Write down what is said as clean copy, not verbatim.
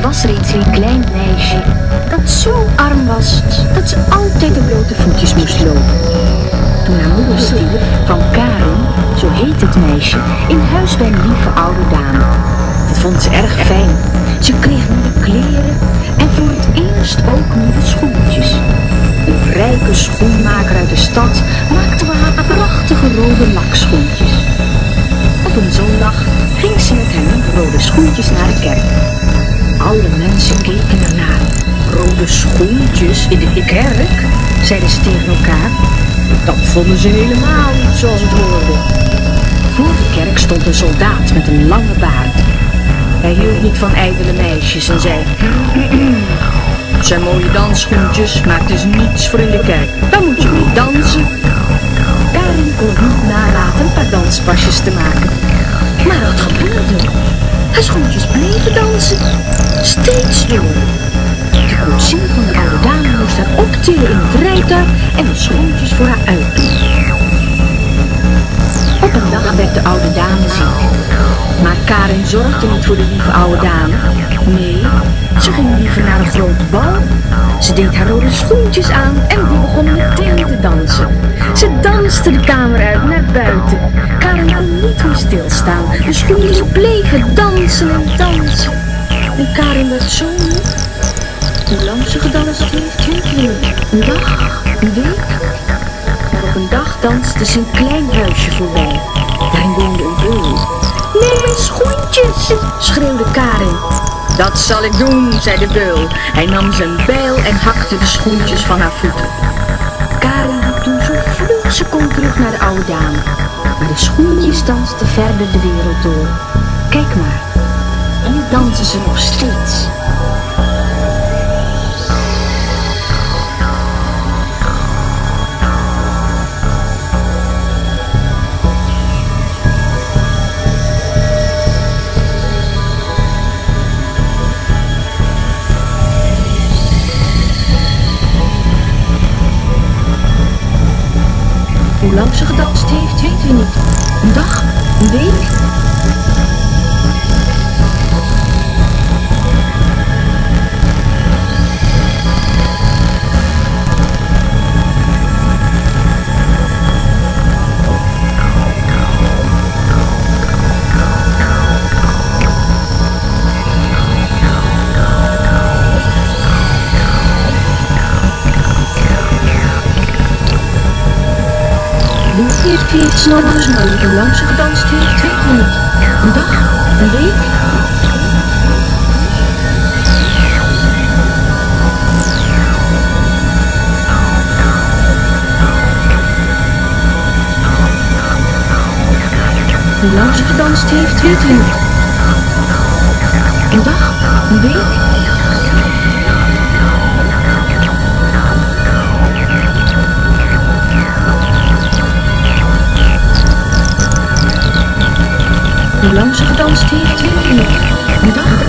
was er eens een klein meisje dat zo arm was dat ze altijd op blote voetjes moest lopen. Toen haar moeder stierf, kwam Karin, zo heet het meisje, in huis bij een lieve oude dame. Dat vond ze erg fijn. Ze kreeg nieuwe kleren en voor het eerst ook nieuwe schoentjes. Een rijke schoenmaker uit de stad maakte haar prachtige rode lakschoentjes. Op een zondag ging ze met haar nieuwe rode schoentjes naar de kerk. Alle mensen keken ernaar. Rode schoentjes in de kerk, zeiden ze tegen elkaar. Dat vonden ze helemaal niet zoals het hoorde. Voor de kerk stond een soldaat met een lange baard. Hij hield niet van ijdele meisjes en zei: het zijn mooie dansschoentjes, maar het is niets voor in de kerk. Dan moet je mee dansen. Karin kon niet nalaten een paar danspasjes te maken. Maar wat gebeurde? Haar schoentjes bleven dansen. Steeds door. De koetsier van de oude dame moest haar optillen in het rijtuig en de schoentjes voor haar uitdoen. Op een dag werd de oude dame ziek. Maar Karin zorgde niet voor de lieve oude dame. Nee, ze ging liever naar een grote bal. Ze deed haar rode schoentjes aan en die begon meteen te dansen. Ze danste de kamer uit naar buiten. Karin kon niet meer stilstaan. De schoentjes bleven dansen en dansen. En Karin werd zo moe. Hoe lang ze gedanst heeft, weet je niet. Een dag, een week. Maar op een dag danste ze een klein huisje voorbij. Daarin woonde een beul. Nee, mijn schoentjes, schreeuwde Karin. Dat zal ik doen, zei de beul. Hij nam zijn bijl en hakte de schoentjes van haar voeten. Karin liep toen zo vlug ze kon terug naar de oude dame. Maar de schoentjes dansten verder de wereld door. Kijk maar, hier dansen ze nog steeds. Hoe lang ze gedanst heeft, weten we niet. Een dag? Een week? Hoe heeft ze nog eens nooit? Hoe lang ze gedanst heeft, weten we niet. Een dag? Een week? Hoe lang ze gedanst heeft, weten we niet. Een dag? Een week? Hoe lang ze gedanst heeft, weet je niet. Een dag,